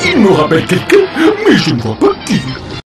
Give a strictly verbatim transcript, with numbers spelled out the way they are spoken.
Il me rappelle quelqu'un, mais je ne vois pas qui.